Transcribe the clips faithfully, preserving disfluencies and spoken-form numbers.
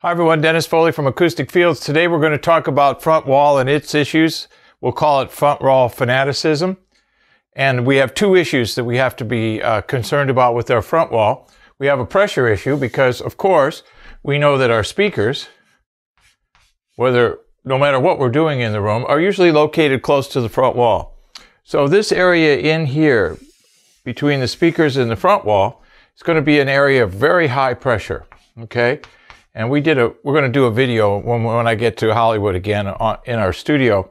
Hi everyone, Dennis Foley from Acoustic Fields. Today we're going to talk about front wall and its issues. We'll call it front wall fanaticism. And we have two issues that we have to be uh, concerned about with our front wall. We have a pressure issue because, of course, we know that our speakers, whether no matter what we're doing in the room, are usually located close to the front wall. So this area in here between the speakers and the front wall is going to be an area of very high pressure. Okay? And we did a, we're going to do a video when, when I get to Hollywood again on, in our studio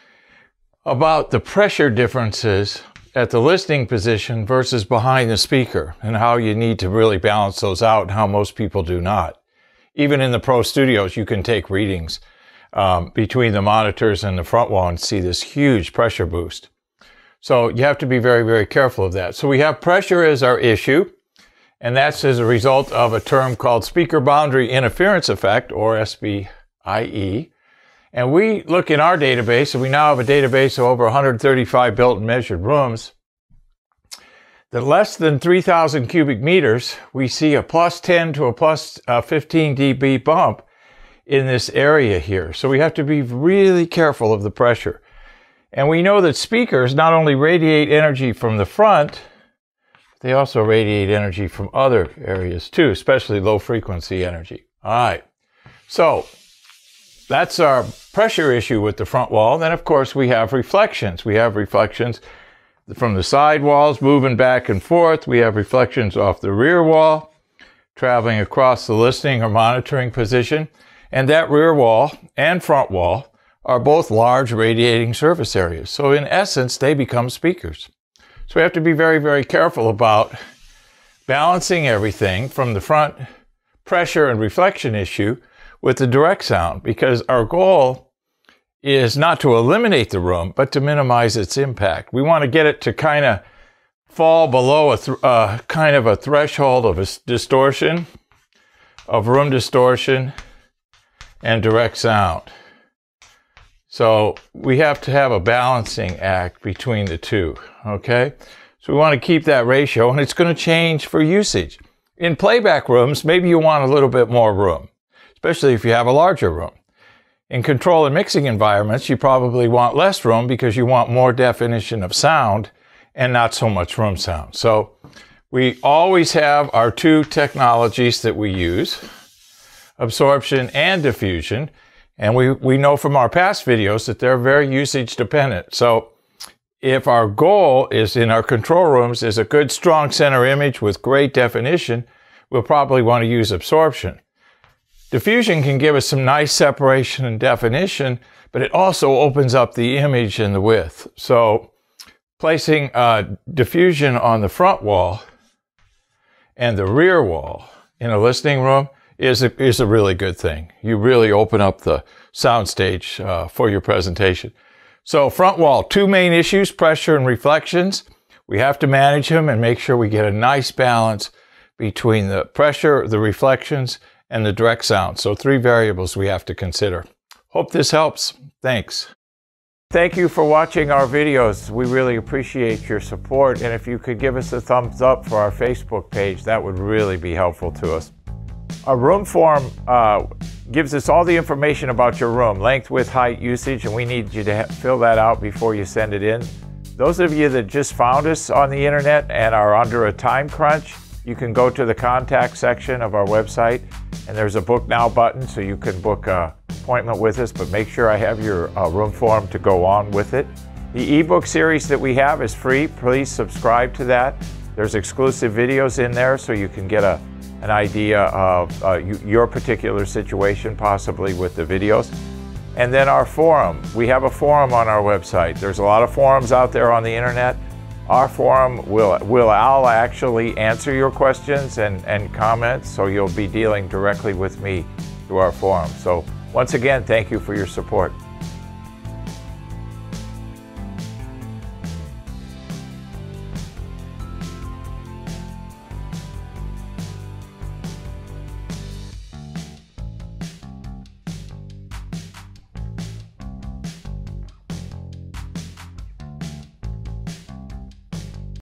about the pressure differences at the listening position versus behind the speaker and how you need to really balance those out and how most people do not. Even in the pro studios, you can take readings um, between the monitors and the front wall and see this huge pressure boost. So you have to be very, very careful of that. So we have pressure as our issue. And that's as a result of a term called speaker boundary interference effect, or S B I E. And we look in our database, and we now have a database of over one hundred thirty-five built and measured rooms, that less than three thousand cubic meters, we see a plus ten to a plus fifteen D B bump in this area here. So we have to be really careful of the pressure. And we know that speakers not only radiate energy from the front, they also radiate energy from other areas too, especially low frequency energy. All right, so that's our pressure issue with the front wall. Then of course we have reflections. We have reflections from the side walls moving back and forth. We have reflections off the rear wall, traveling across the listening or monitoring position. And that rear wall and front wall are both large radiating surface areas. So in essence, they become speakers. So we have to be very, very careful about balancing everything from the front pressure and reflection issue with the direct sound, because our goal is not to eliminate the room, but to minimize its impact. We want to get it to kind of fall below a th uh, kind of a threshold of a distortion, of room distortion, and direct sound. So we have to have a balancing act between the two, okay? So we want to keep that ratio, and it's going to change for usage. In playback rooms, maybe you want a little bit more room, especially if you have a larger room. In control and mixing environments, you probably want less room because you want more definition of sound and not so much room sound. So we always have our two technologies that we use, absorption and diffusion. And we, we know from our past videos that they're very usage dependent. So if our goal is in our control rooms is a good strong center image with great definition, we'll probably want to use absorption. Diffusion can give us some nice separation and definition, but it also opens up the image and the width. So placing uh, diffusion on the front wall and the rear wall in a listening room is a, is a really good thing. You really open up the soundstage uh, for your presentation. So front wall, two main issues, pressure and reflections. We have to manage them and make sure we get a nice balance between the pressure, the reflections, and the direct sound. So three variables we have to consider. Hope this helps. Thanks. Thank you for watching our videos. We really appreciate your support. And if you could give us a thumbs up for our Facebook page, that would really be helpful to us. Our room form uh, gives us all the information about your room, length, width, height, usage, and we need you to fill that out before you send it in. Those of you that just found us on the internet and are under a time crunch, you can go to the contact section of our website, and there's a book now button, so you can book an appointment with us, but make sure I have your uh, room form to go on with it. The ebook series that we have is free. Please subscribe to that. There's exclusive videos in there, so you can get a an idea of uh, you, your particular situation, possibly with the videos. And then our forum. We have a forum on our website. There's a lot of forums out there on the internet. Our forum will, will I'll actually answer your questions and, and comments, so you'll be dealing directly with me through our forum. So once again, thank you for your support.